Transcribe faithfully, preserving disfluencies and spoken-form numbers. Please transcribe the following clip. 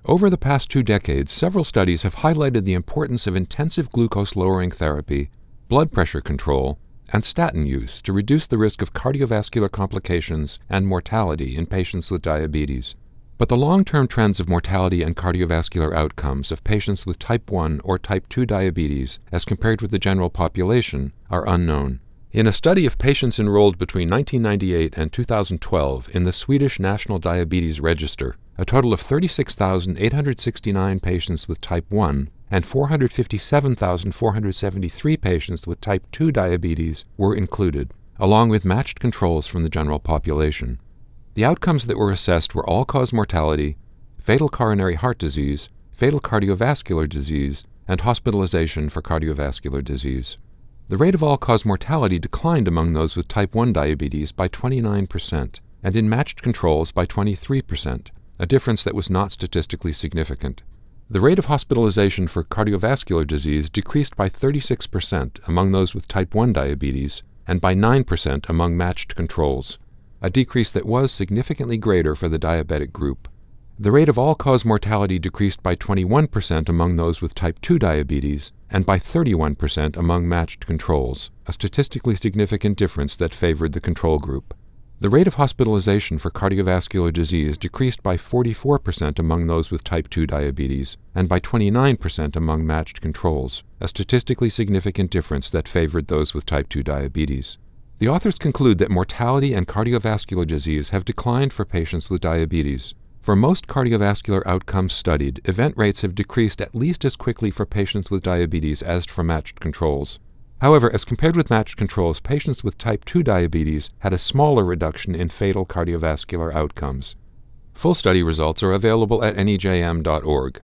Over the past two decades, several studies have highlighted the importance of intensive glucose-lowering therapy, blood pressure control, and statin use to reduce the risk of cardiovascular complications and mortality in patients with diabetes. But the long-term trends of mortality and cardiovascular outcomes of patients with type one or type two diabetes as compared with the general population are unknown. In a study of patients enrolled between nineteen ninety-eight and two thousand twelve in the Swedish National Diabetes Register, a total of thirty-six thousand eight hundred sixty-nine patients with type one and four hundred fifty-seven thousand four hundred seventy-three patients with type two diabetes were included, along with matched controls from the general population. The outcomes that were assessed were all-cause mortality, fatal coronary heart disease, fatal cardiovascular disease, and hospitalization for cardiovascular disease. The rate of all-cause mortality declined among those with type one diabetes by twenty-nine percent, and in matched controls by twenty-three percent, a difference that was not statistically significant. The rate of hospitalization for cardiovascular disease decreased by thirty-six percent among those with type one diabetes and by nine percent among matched controls, a decrease that was significantly greater for the diabetic group. The rate of all-cause mortality decreased by twenty-one percent among those with type two diabetes and by thirty-one percent among matched controls, a statistically significant difference that favored the control group. The rate of hospitalization for cardiovascular disease decreased by forty-four percent among those with type two diabetes and by twenty-nine percent among matched controls, a statistically significant difference that favored those with type two diabetes. The authors conclude that mortality and cardiovascular disease have declined for patients with diabetes. For most cardiovascular outcomes studied, event rates have decreased at least as quickly for patients with diabetes as for matched controls. However, as compared with matched controls, patients with type two diabetes had a smaller reduction in fatal cardiovascular outcomes. Full study results are available at N E J M dot org.